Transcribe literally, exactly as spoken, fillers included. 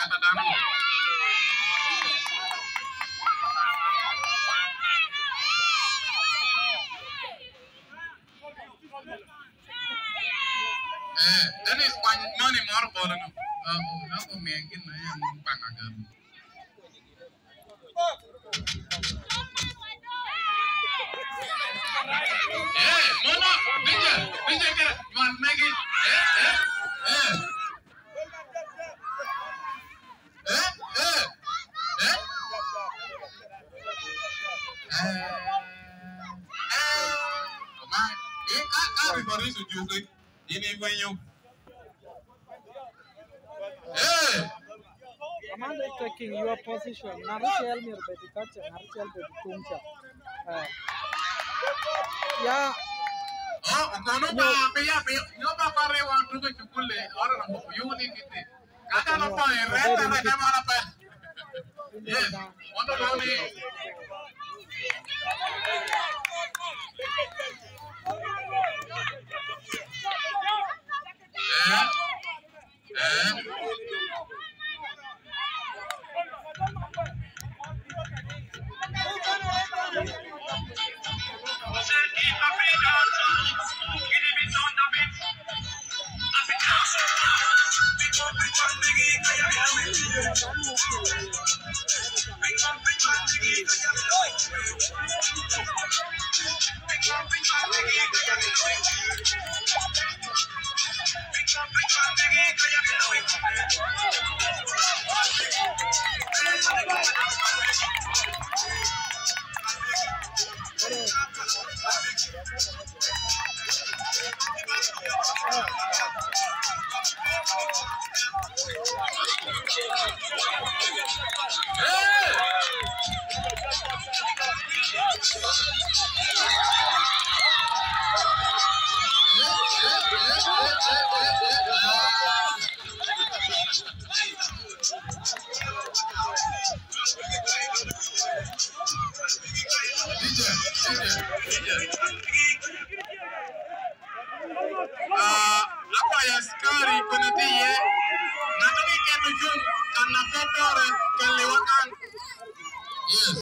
kata dana. Eh, Dennis pan money more bola no. Ah, oh, ako mengin na yan pangagan. Eh, Mona, Bija, Bija kira, man Maggie. Eh, eh, eh. Eh, eh, eh. Eh, eh. Omang, eh, ah, ah, before this you go. Ini banyu. Eh. Amanda is taking your position. Narushel mir beti kacha, Narushel beti tumcha. Ya. Oh, kono ba peya peya, yo ba pare wan tu ke chukule, ora na mo yu ni kiti. Kata no pa reta na kama na pa. Yes, ono lo ni. Eh. Eh. Ah, apa ya sekali kena dia? Nanti kita tunjuk karena kotor, kelewatan. Yes.